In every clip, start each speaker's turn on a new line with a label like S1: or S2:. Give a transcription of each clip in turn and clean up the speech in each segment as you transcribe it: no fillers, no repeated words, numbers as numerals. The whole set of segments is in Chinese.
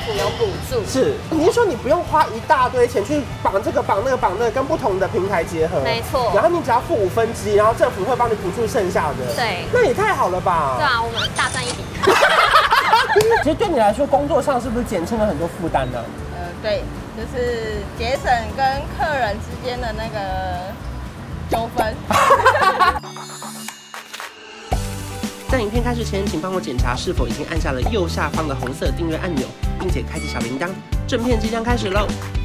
S1: 府有补助。
S2: 是，你是说你不用花一大堆钱去绑这个绑那个绑那个，跟不同的平台结合？
S1: 没错。
S2: 然后你只要付1/5，然后政府会帮你补助剩下的。
S1: 对。
S2: 那也太好了吧？
S1: 对啊，我们大赚一笔。
S2: 其实对你来说，工作上是不是减轻了很多负担呢？
S3: 对，就是节省跟客人之间的那个纠纷。
S2: 在影片开始前，请帮我检查是否已经按下了右下方的红色订阅按钮，并且开启小铃铛。正片即将开始喽！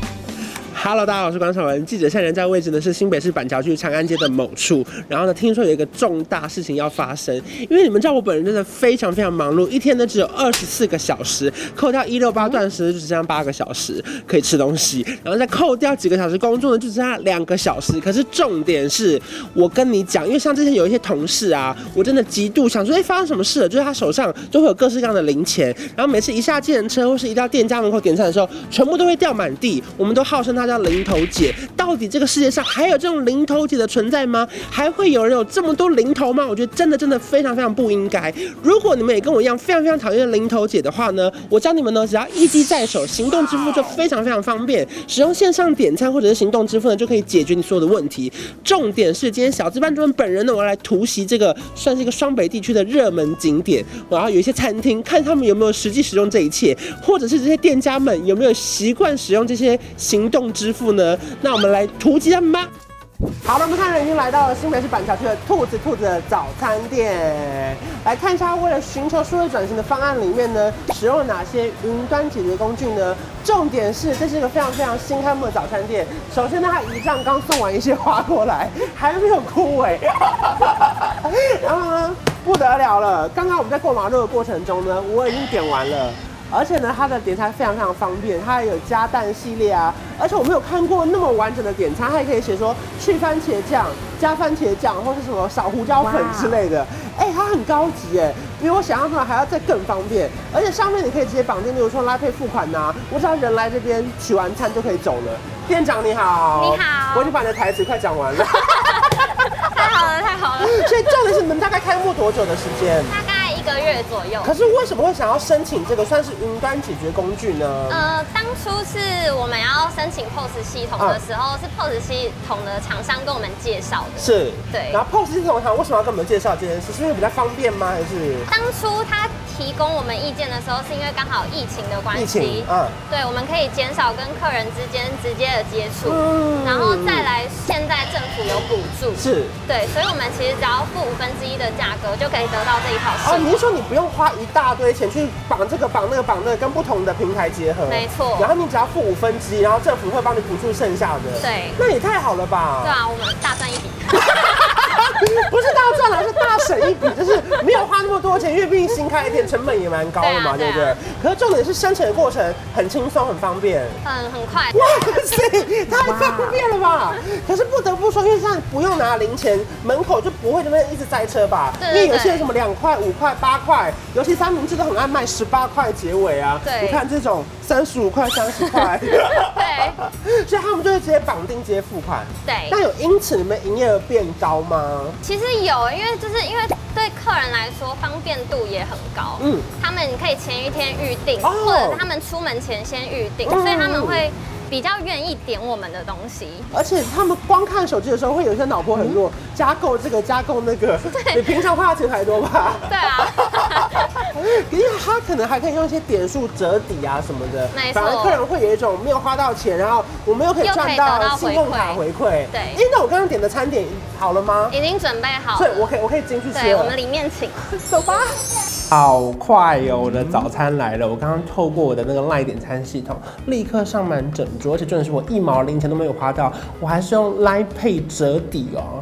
S2: Hello， 大家好，我是关韶文。记者现在人在位置呢是新北市板桥区长安街的某处。然后呢，听说有一个重大事情要发生，因为你们知道我本人真的非常非常忙碌，一天呢只有24个小时，扣掉168断食就只剩下8个小时可以吃东西，然后再扣掉几个小时工作呢就只剩下2个小时。可是重点是，我跟你讲，因为像之前有一些同事啊，我真的极度想说，发生什么事了？就是他手上就会有各式各样的零钱，然后每次一下计程车或是一到店家门口点餐的时候，全部都会掉满地。我们都号称他叫零头姐，到底这个世界上还有这种零头姐的存在吗？还会有人有这么多零头吗？我觉得真的非常非常不应该。如果你们也跟我一样非常非常讨厌零头姐的话呢，我教你们呢，只要一机在手，行动支付就非常非常方便。使用线上点餐或者是行动支付呢，就可以解决你所有的问题。重点是今天小资班主任本人呢，我要来突袭这个算是一个双北地区的热门景点。我要有一些餐厅，看他们有没有实际使用这一切，或者是这些店家们有没有习惯使用这些行动支付呢？那我们来突击他们吧。好了，我们看人已经来到了新北市板桥区的兔子的早餐店，来看一下为了寻求数位转型的方案里面呢，使用了哪些云端解决工具呢？重点是这是一个非常非常新开幕的早餐店。首先呢，它仪仗刚送完一些花过来，还没有枯萎。然后呢，不得了了，刚刚我们在过马路的过程中呢，我已经点完了。而且呢，它的点餐非常非常方便，它也有加蛋系列啊。而且我没有看过那么完整的点餐，它也可以写说去番茄酱、加番茄酱，或是什么少胡椒粉之类的。它很高级比我想象中的还要再更方便。而且上面你可以直接绑定，比如说拉配付款呐，我只要人来这边取完餐就可以走了。店长你好，
S1: 你好，
S2: 我已经把你的台词快讲完了。
S1: 太好了，太好了。
S2: 所以重点是你们大概开幕多久的时间？
S1: 大概1个月左右。
S2: 可是为什么会想要申请这个算是云端解决工具呢？
S1: 当初是我们要申请 POS 系统的时候，是 POS 系统的厂商跟我们介绍的。
S2: 是，
S1: 对。
S2: 然后 POS 系统厂为什么要跟我们介绍这件事？是因为比较方便吗？还是
S1: 当初他提供我们意见的时候，是因为刚好疫情的关系，对，我们可以减少跟客人之间直接的接触，然后再来，现在政府有补助，
S2: 是，
S1: 对，所以我们其实只要付1/5的价格就可以得到这一套系统。
S2: 你是说你不用花一大堆钱去绑这个绑那个绑那个，跟不同的平台结合？
S1: 没错。
S2: 然后你只要付1/5，然后政府会帮你补助剩下的。
S1: 对。
S2: 那也太好了吧？
S1: 对啊，我们大赚一笔。
S2: 不是大赚了，是大省一笔，就是没有花那么多钱，因为毕竟新开的店成本也蛮高的嘛，对不对？可是重点是生成的过程很轻松，很方便，
S1: 很快。
S2: 哇塞，太方便了吧！可是不得不说，因为这样不用拿零钱，门口就不会这边一直塞车吧？因为有些人什么2块、5块、8块，尤其三明治都很爱卖18块结尾啊。
S1: 对，
S2: 你看这种35块、30块，对，所以他们就会直接绑定直接付款。
S1: 对，
S2: 那有因此你们营业额变高吗？
S1: 其实有，因为对客人来说方便度也很高。他们可以前一天预定，或者是他们出门前先预定，所以他们会比较愿意点我们的东西。
S2: 而且他们光看手机的时候，会有一些脑波很弱，加购这个加购那个，比平常花的钱还多吧？
S1: 对啊。
S2: 因为他可能还可以用一些点数折抵啊什么的，
S1: 没错。
S2: 反而客人会有一种没有花到钱，然后我们又可以赚到信用卡回馈。
S1: 对。
S2: 那我刚刚点的餐点好了吗？
S1: 已经准备好了。
S2: 所以我可以进去吃了。
S1: 对，我们里面请。
S2: 走吧。好快哦！我的早餐来了。我刚刚透过我的那个 LINE 点餐系统，立刻上满整桌，而且重点是我1毛零钱都没有花到，我还是用 LINE Pay 折抵哦。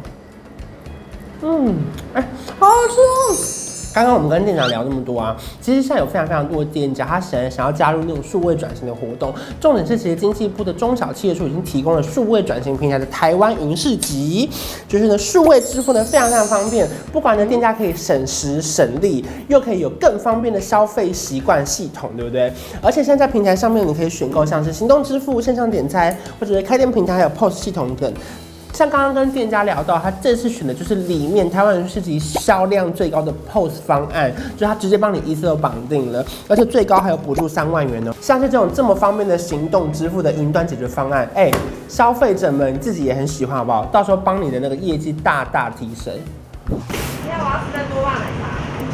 S2: 好好吃哦！刚刚我们跟店长聊那么多啊，其实现在有非常非常多的店家，他想要加入那种数位转型的活动。重点是，其实经济部的中小企业处已经提供了数位转型平台的台湾云市集，就是呢数位支付呢非常非常方便，不管呢店家可以省时省力，又可以有更方便的消费习惯系统，对不对？而且现在在平台上面，你可以选购像是行动支付、线上点餐，或者是开店平台还有 POS 系统等。 像刚刚跟店家聊到，他这次选的就是里面台湾市集销量最高的 POS 方案，就是他直接帮你一次都绑定了，而且最高还有补助3万元哦。像是这种这么方便的行动支付的云端解决方案，消费者们自己也很喜欢，好不好？到时候帮你的那个业绩大大提升。
S3: 今天我要吃的多旺奶茶。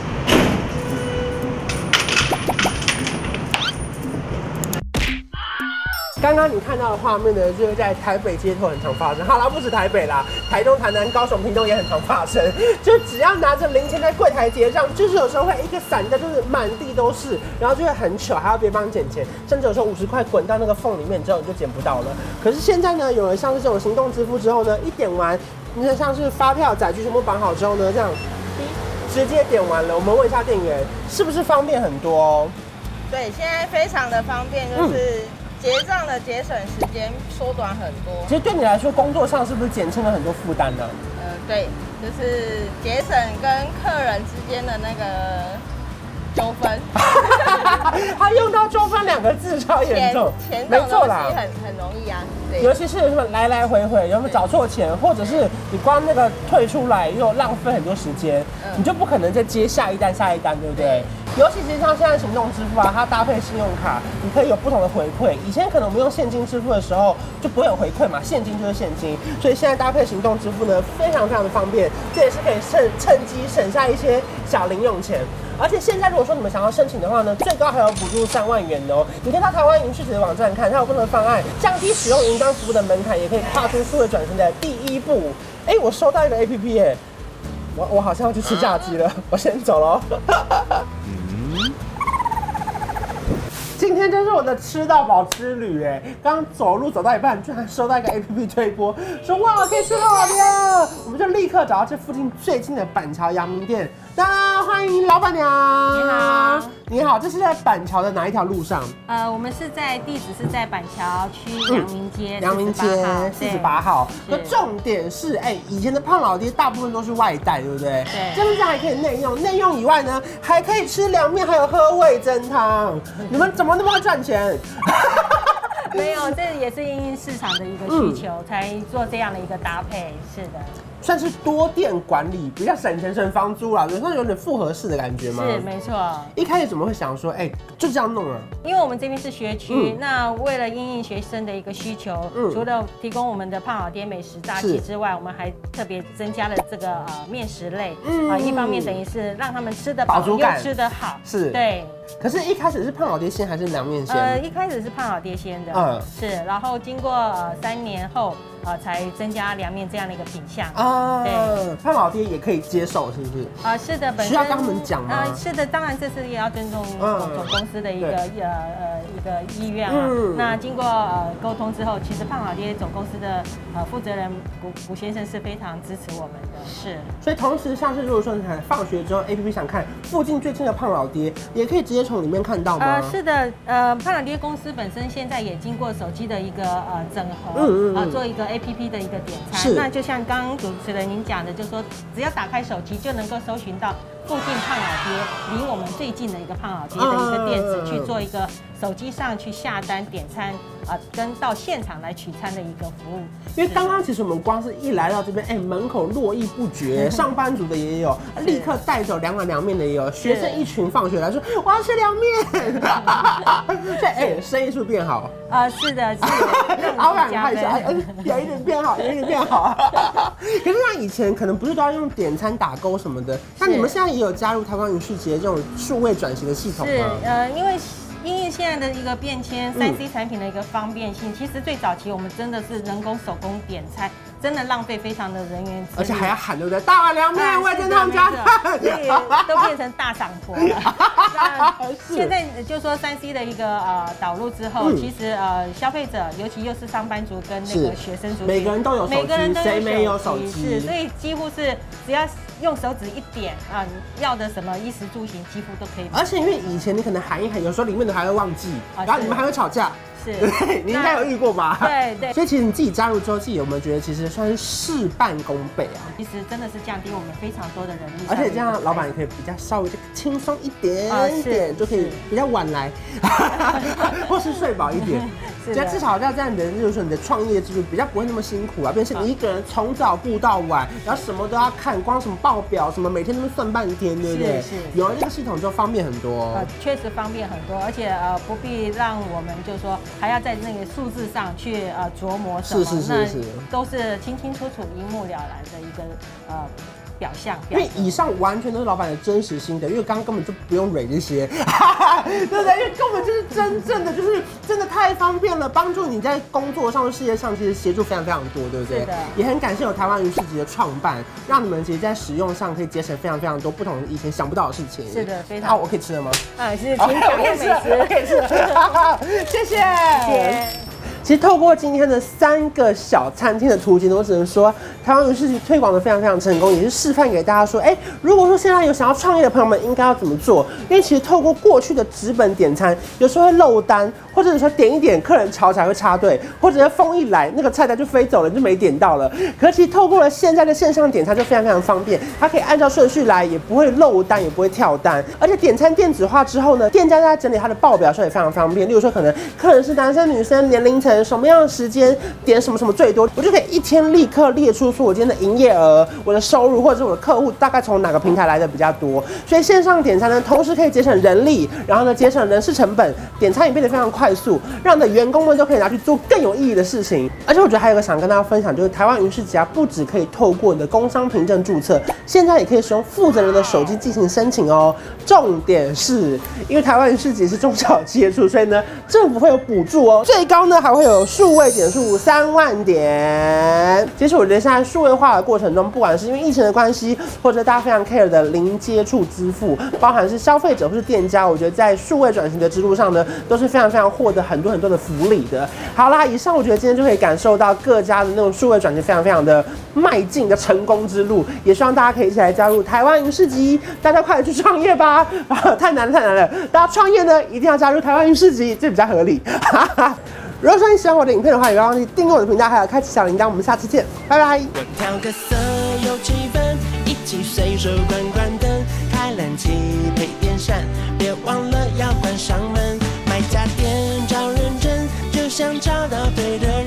S2: 刚刚你看到的画面呢，就是在台北街头很常发生。好啦，不止台北啦，台中、台南、高雄、屏东也很常发生。就只要拿着零钱在柜台结账，就是有时候会一个散掉，就是满地都是，然后就会很糗，还要别人帮你捡钱，甚至有时候50块滚到那个缝里面之后，你就捡不到了。可是现在呢，有了像是这种行动支付之后呢，一点完，你看像是发票、载具全部绑好之后呢，这样直接点完了。我们问一下店员，是不是方便很多哦？
S3: 对，现在非常的方便，就是结账的节省时间缩短很多。
S2: 其实对你来说，工作上是不是减轻了很多负担呢？
S3: 对，就是节省跟客人之间的那个纠纷。
S2: 他用到纠纷2个字超严重，
S3: 没错啦，很容易啊。
S2: 尤其是来来回回，有没有找错钱，或者是你光那个退出来又浪费很多时间，你就不可能再接下一单，对不对？尤其是像现在行动支付啊，它搭配信用卡，你可以有不同的回馈。以前可能我们用现金支付的时候就不会有回馈嘛，现金就是现金，所以现在搭配行动支付呢，非常的方便，这也是可以趁机省下一些小零用钱。而且现在如果说你们想要申请的话呢，最高还有补助3万元哦。你可以到台湾银市集的网站看，它有不同的方案，降低使用云端服务的门槛，也可以跨出数位转型的第一步。我收到一个 APP 我好像要去吃炸鸡了，我先走了。今天就是我的吃到饱之旅刚走路走到一半，居然收到一个 APP 推播，说哇可以吃到饱了，我们就立刻找到这附近最近的板桥阳明店。大家欢迎老板娘。
S4: 你好，
S2: 你好，这是在板桥的哪一条路上？
S4: 我们地址是在板桥区阳明街
S2: 48号。那重点是，以前的胖老爹大部分都是外带，对不对？
S4: 对。
S2: 这边还可以内用，内用以外呢，还可以吃凉面，还有喝味噌汤。你们怎么那么会赚钱？
S4: 没有，这也是因应市场的一个需求，才做这样的一个搭配。是的。
S2: 算是多店管理，比较省钱省房租啦，算有点复合式的感觉吗？
S4: 是，没错。
S2: 一开始怎么会想说，就这样弄啊？
S4: 因为我们这边是学区，那为了因应学生的一个需求，除了提供我们的胖老爹美食大器之外，我们还特别增加了这个面食类，一方面等于是让他们吃得饱又吃得好，
S2: 是，
S4: 对。
S2: 可是，一开始是胖老爹先还是凉面先？
S4: 一开始是胖老爹先的，是，然后经过3年后，才增加凉面这样的一个品项啊。对，
S2: 胖老爹也可以接受，是不是？
S4: 是的，本身
S2: 需要跟他们讲吗？
S4: 是的，当然这次也要尊重总公司的一个意愿啊。那经过沟通之后，其实胖老爹总公司的负责人古先生是非常支持我们的，是。
S2: 所以同时，像是如果说你放学之后 APP 想看附近最近的胖老爹，也可以直接从里面看到吗？
S4: 是的，胖老爹公司本身现在也经过手机的一个整合，做一个 APP 的一个点餐。那就像刚刚主持人您讲的，就是说只要打开手机就能够搜寻到附近胖老爹离我们最近的一个胖老爹的一个店址，去做一个手机上去下单点餐跟到现场来取餐的一个服务。
S2: 因为刚刚其实我们光是一来到这边，门口络绎不绝，上班族的也有，立刻带走2碗凉面的也有，学生一群放学来说我要吃凉面，对，生意是不是变好？
S4: 是的，是
S2: 老板看一下，有一点变好，有一点变好。可是像以前可能不是都要用点餐打勾什么的，那你们现在也有加入台湾云市集这种数位转型的系统吗？
S4: 是，因为现在的一个变迁，3C 产品的一个方便性，其实最早期我们真的是人工手工点餐，真的浪费非常的人员资力，
S2: 而且还要喊对不对？大碗凉面，味噌汤加饭，
S4: 都变成大赏婆了。那现在就说3C 的一个导入之后，其实消费者，尤其又是上班族跟那个学生族，
S2: 每个人都有手机，谁没有手机？
S4: 是，所以几乎是只要用手指一点你要的什么衣食住行几乎都可以买。
S2: 而且因为以前你可能喊一喊，有时候里面的还会忘记，然后你们还会吵架。
S4: 是，
S2: 你应该有遇过吧？
S4: 对。
S2: 所以其实你自己加入之后，自己有没有觉得其实算是事半功倍啊？
S4: 其实真的是降低我们非常多的人力，
S2: 而且这样老板也可以比较稍微就轻松一点点，就可以比较晚来，或是睡饱一点。 至少要这样的，就是说你的创业之路比较不会那么辛苦啊，变成你一个人从早顾到晚，然后什么都要看，光什么报表什么，每天都算半天，对不对？是。有了这个系统就方便很多。
S4: 确实方便很多，而且不必让我们就是说还要在那个数字上去琢磨什么，是，都是清清楚楚、一目了然的一个表象，
S2: 因为以上完全都是老板的真实心得，因为刚刚根本就不用蕊这些，对不对？因为根本就是真正的，就是真的太方便了，帮助你在工作上、事业上其实协助非常非常多，对不对？
S4: 是的。
S2: 也很感谢有台湾鱼市集的创办，让你们其实在使用上可以节省非常非常多不同以前想不到的事情。
S4: 是的，非常。
S2: 好，我可以吃了吗？
S4: 是，请享用美食，
S2: 可以吃了。谢谢。其实透过今天的3个小餐厅的图景，我只能说台湾鱼市集推广的非常非常成功，也是示范给大家说，如果说现在有想要创业的朋友们，应该要怎么做？因为其实透过过去的纸本点餐，有时候会漏单，或者是说点一点，客人吵起来会插队，或者是风一来，那个菜单就飞走了，就没点到了。可是其实透过了现在的线上点餐就非常非常方便，它可以按照顺序来，也不会漏单，也不会跳单。而且点餐电子化之后呢，店家在整理它的报表上也非常方便。例如说，可能客人是男生、女生、年龄层。什么样的时间点什么什么最多，我就可以一天立刻列出说我今天的营业额、我的收入，或者是我的客户大概从哪个平台来的比较多。所以线上点餐呢，同时可以节省人力，然后呢节省人事成本，点餐也变得非常快速，让你的员工们都可以拿去做更有意义的事情。而且我觉得还有一个想跟大家分享，就是台湾鱼市集不只可以透过你的工商凭证注册，现在也可以使用负责人的手机进行申请哦。重点是因为台湾鱼市集是中小企业处，所以呢政府会有补助哦，最高呢还会有数位点数3万点。其实我觉得现在数位化的过程中，不管是因为疫情的关系，或者大家非常 care 的零接触支付，包含是消费者或是店家，我觉得在数位转型的之路上呢，都是非常非常获得很多很多的福利的。好啦，以上我觉得今天就可以感受到各家的那种数位转型非常非常的迈进的成功之路，也希望大家可以一起来加入台湾鱼市集，大家快点去创业吧！太难了，大家创业呢一定要加入台湾鱼市集，这比较合理。如果说你喜欢我的影片的话，也不要忘记订阅我的频道，还有开启小铃铛。我们下次见，拜拜。我调个色有气氛，一起随手关关灯，开冷气配电扇，别忘了要关上门。买家电找认真，就像找到对的人。